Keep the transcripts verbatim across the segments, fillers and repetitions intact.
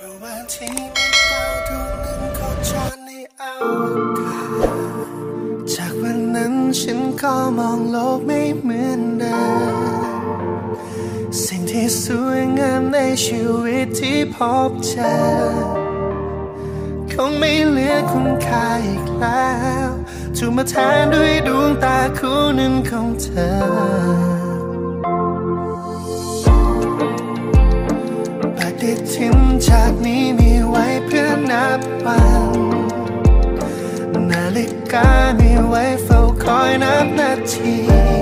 ราะว่าที่มีดาวดวงหนึ่งโคจรในอวกาศจากวันนั้นฉันก็มองโลกไม่เหมือนเดิมสิ่งที่สวยงามในชีวิตที่พบเจอคงไม่เหลือคุณค่าอีกแล้วถูกมาแทนด้วยดวงตาคู่หนึ่งของเธอปฏิทินจากนี้มีไว้เพื่อนับวันนาฬิกามีไว้เฝ้าคอยนับนาที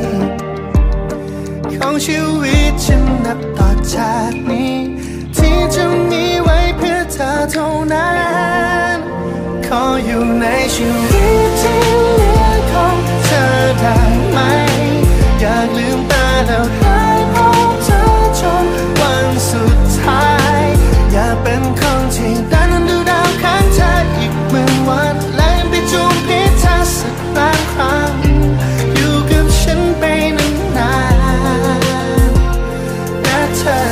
ของชีวิตฉันนับต่อจากนี้ที่จะมีไว้เพื่อเธอเท่านั้นขออยู่ในชีวิตที่เหลือของเธอได้ไหมอยากลืมตาแล้วได้พบเธอจนวันสุดท้ายอยากเป็นคนที่ได้นั้นดูดาวข้างเธออีกหมื่นวันและไปจูบพิษเธอสักล้านครั้งอยู่กับฉันไปนานๆนะเธอ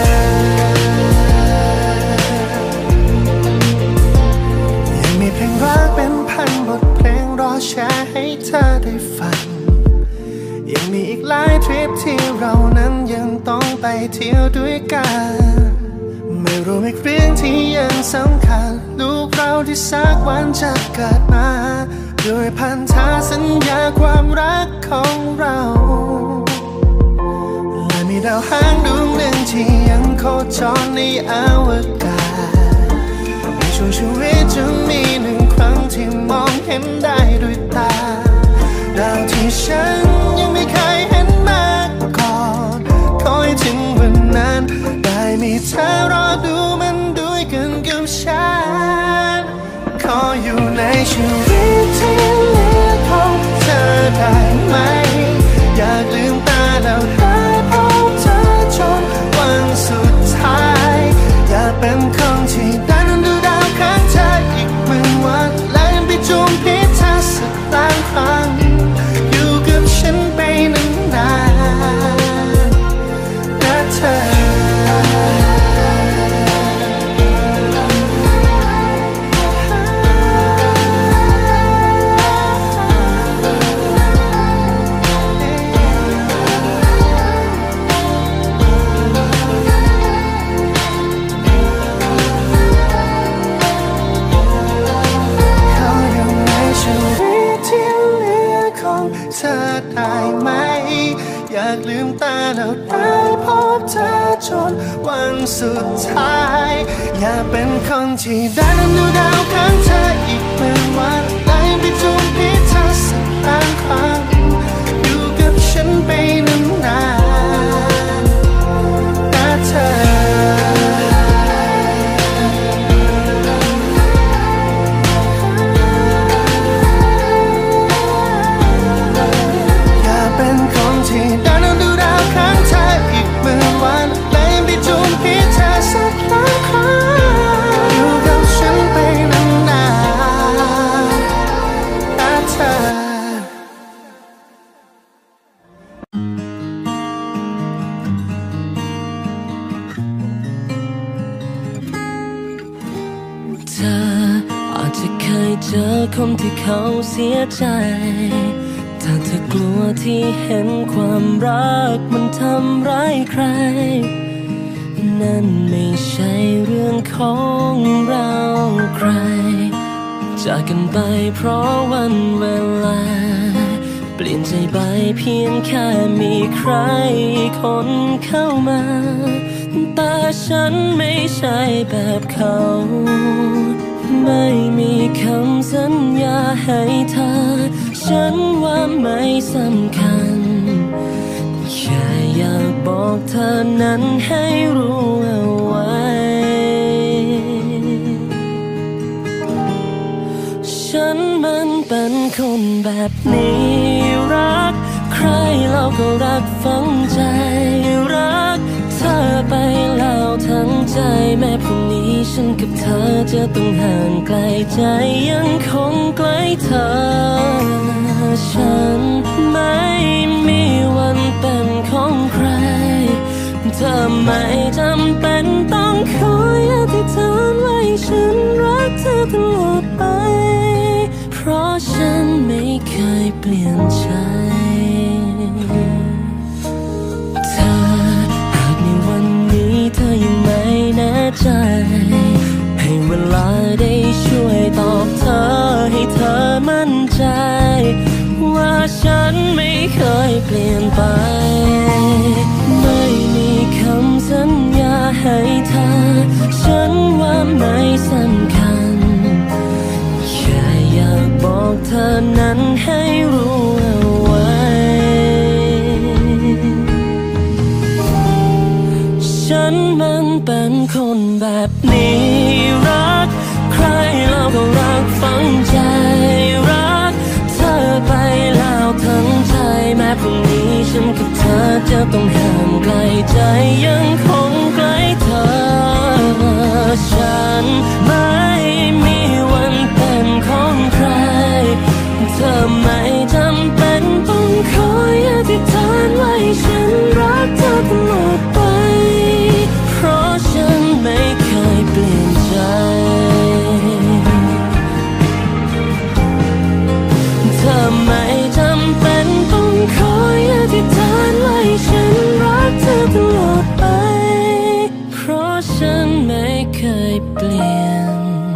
ยังมีเพลงรักเป็นพันบทเพลงรอแชร์ให้เธอได้ฟังยังมีอีกหลายทริปที่เรานั้นยังต้องไปเที่ยวด้วยกันไม่รู้อีกเรื่องที่ยังสำคัญลูกเราที่สักวันจะเกิดมาด้วยพันธสัญญาความรักของเราและมีดาวหางดวงหนึ่งที่ยังโคจรในอวกาศในช่วงชีวิตจะมีหนึ่งครั้งที่มองเห็นได้ด้วยตาดาวที่ฉันยังไม่เคยเห็นมาก่อนคอยถึงวันนั้นได้มีเธอรอดูมันด้วยกันกับฉันขออยู่ในชีวิตที่เหลือของเธอได้ไหมอยากลืมตาแล้วได้พบเธอจนวันสุดท้ายอยากเป็นคนที่ได้นั้นดูดาวข้างเธออีกหมื่นวันและไปจูบพิษเธอสักล้านครั้งอยู่กับฉันไปนานๆนะเธอเธอได้ไหมอยากลืมตาแล้วได้พบเธอจนวันสุดท้ายอยากเป็นคนที่ได้นั้นดูดาวข้างเธออีกหมื่นวันและไปจูบพิษเธอสักล้านครั้งอยู่กับฉันไปนานๆนะเธอที่ได้นั้นดูดาวข้างเธออีกหมื่นวันและไปจูบพิษเธอสักล้านครั้งอยู่กับฉันไปนานๆนะเธอเธออาจจะเคยเจอคนที่เขาเสียใจถ้าเธอกลัวที่เห็นความรักมันทำร้ายใครนั่นไม่ใช่เรื่องของเราใครจากกันไปเพราะวันเวลาเปลี่ยนใจไปเพียงแค่มีใครคนเข้ามาแต่ฉันไม่ใช่แบบเขาไม่มีคำสัญญาให้เธอฉันว่าไม่สำคัญแค่อยากบอกเธอนั้นให้รู้เอาไว้ฉันมันเป็นคนแบบนี้รักใครเราก็รักฝังใจรักเธอไปแล้วทั้งใจแม้พรุ่งนี้ฉันกับเธอจะต้องห่างไกลใจยังคงใกล้เธอฉันไม่มีวันเป็นของใครเธอไม่จำเป็นต้องคอยอธิษฐานไว้ฉันไม่เคยเปลี่ยนใจเธอหากในวันนี้เธอยังไม่แน่ใจให้เวลาได้ช่วยตอบเธอให้เธอมั่นใจว่าฉันไม่เคยเปลี่ยนไปไม่มีคำสัญญาให้เธอฉันว่าไม่สำคัญแค่อยากบอกเธอนั้นให้รู้เอาไว้ฉันมันเป็นคนแบบนี้รักใครแล้วก็รักฝังใจรักเธอไปแล้วทั้งใจแม้พรุ่งนี้ฉันกับเธอจะต้องห่างไกลใจยังคงใกล้เธอฉันไม่มีวันเป็นของใครเธอไม่จำเป็นต้องคอยอธิษฐานไว้ฉันรักเธอตลอดไปเพราะฉันไม่เคยเปลี่ยนใจเธอไม่จำเป็นต้องคอยอธิษฐานไว้ฉันรักเธอตลอดไปเพราะฉันไม่เคยเปลี่ยน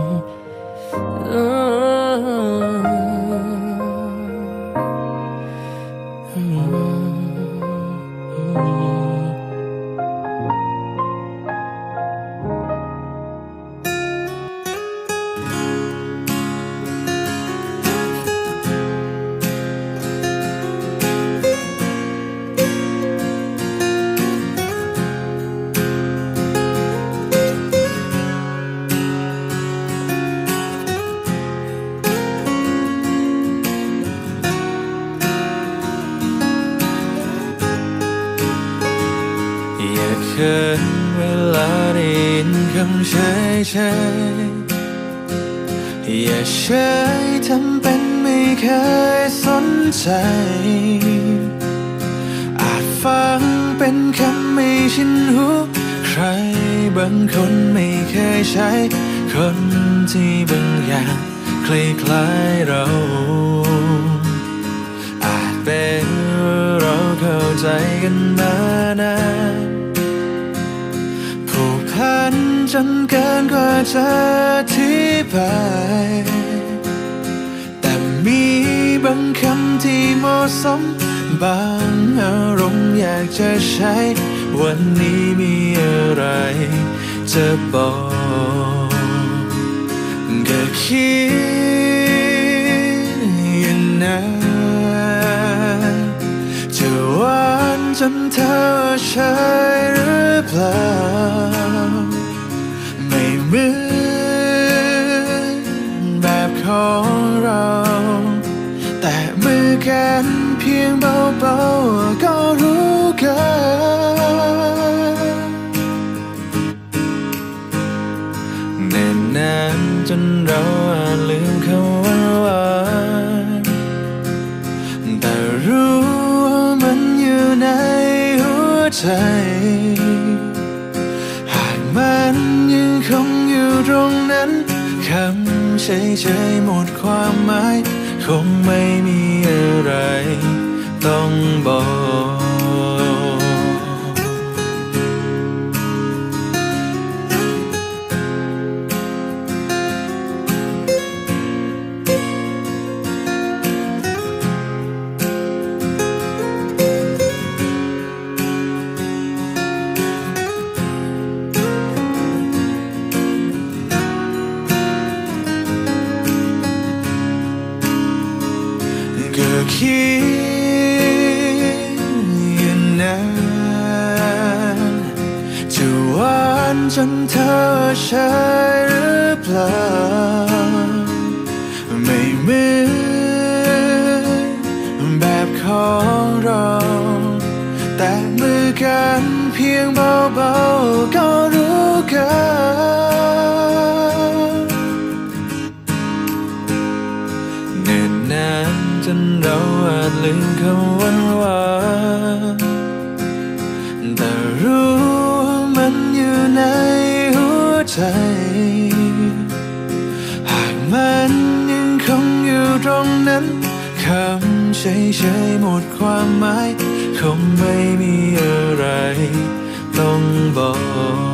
เกินเวลาได้ยินคำเฉยเฉยอย่าเฉยทำเป็นไม่เคยสนใจอาจฟังเป็นคำไม่ชินหูใครบางคนไม่เคยใช้คนที่บางอย่างคล้ายๆเราอาจเป็นเราเข้าใจกันมานานจนเกินกว่าจะอธิบายแต่มีบางคำที่เหมาะสมบางอารมณ์อยากจะใช้วันนี้มีอะไรจะบอกก็คิดอยู่นานจะหวานจนเธอใช่หรือเปล่าเหมือนแบบของเราแต่มือกันเพียงเบาๆก็รู้กันแน่นนานจนเราอาจลืมคำว่าหวานแต่รู้ว่ามันอยู่ในหัวใจหากมันยังคงอยู่ตรงนั้นคำเฉยๆหมดความหมายคงไม่มีอะไรต้องบอกคิดอยู่นานจะหวานจนเธอใช่หรือเปล่าไม่เหมือนแบบของเราแต่มือกันเพียงเบาๆก็รู้กันเนิ่นนานจนเราอาจลืมคำวันวานแต่รู้ว่ามันอยู่ในหัวใจหากมันยังคงอยู่ตรงดความหมายคงไม่มีอะไรต้องบอก